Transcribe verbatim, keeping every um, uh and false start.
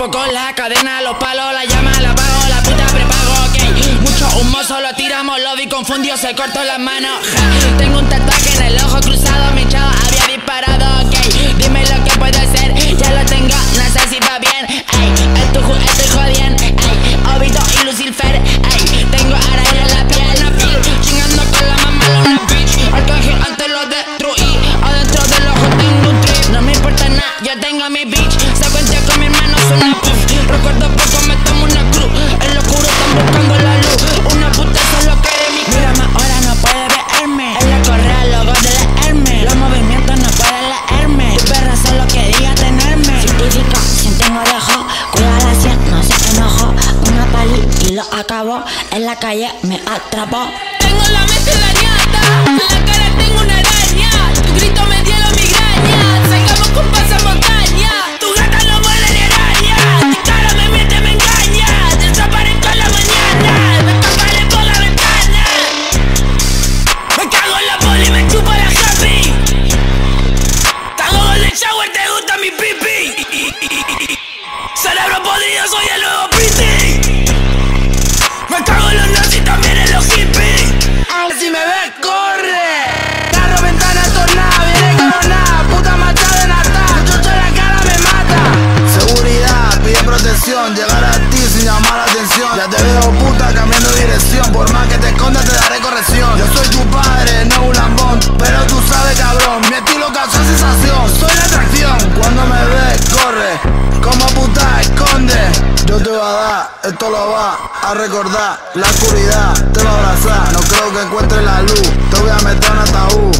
poco la cadena, los palos, la llama, la pago, la puta prepago, ok. Mucho humo, solo tiramos lobby, confundido, se cortó las manos. Ja. Tengo un tatuaje en el ojo cruzado, mi chavo había disparado, ok. Dime lo que puede ser, ya lo tengo, no sé si va bien. Ey, el tuju, estoy jodiendo, ey. Obito y Lucifer, ey. Tengo araña en la piel, la piel. Chingando con la mamá, una bitch. Arcángel antes lo destruí, adentro del ojo tengo un trip. No me importa nada, yo tengo mi bitch. Se cuenta con mi hermano, suena puff. Recuerdo poco, me tomo una cruz. En lo oscuro están buscando la luz. Una puta solo quiere mi cruz. Mírame ahora, no puede verme. En la correa, logo de la Hermes. Los movimientos no pueden leerme. Tu perra solo quería tenerme. Científica, sin tengo orejo. Cuida la cien, no se enojó. Una pali y lo acabó. En la calle me atrapó. Tengo la mente dañada, en la cara tengo una araña. Tu grito me dio la migraña. Sacamos con pasamontaña. Tu gata no muere ni araña. Tu cara me miente, me engaña. Desaparezco en la mañana. Me escaparé por la ventana. Me cago en la poli y me chupo la happy. Cago golden shower, te gusta mi pipi. Cerebro podrido, soy el nuevo pretty. Me cago en los nazis, también en los hippies. Si me ves, corre. Carro, ventana, tornada, viene coronada. Puta machada en atar. El chocho en la cara me mata. Seguridad, pide protección. Llegar a ti sin llamar la atención. Ya te veo puta cambiando dirección. Por más que te escondas te daré corrección. Yo soy tu padre, no un lambón. Pero tú sabes, cabrón, mi estilo causó sensación. Soy la atracción, cuando me ves, corre. Como puta, esconde. Yo te voy a dar, esto lo va a recordar. La oscuridad te va a abrazar. No creo que encuentres la luz, te voy a meter en un ataúd.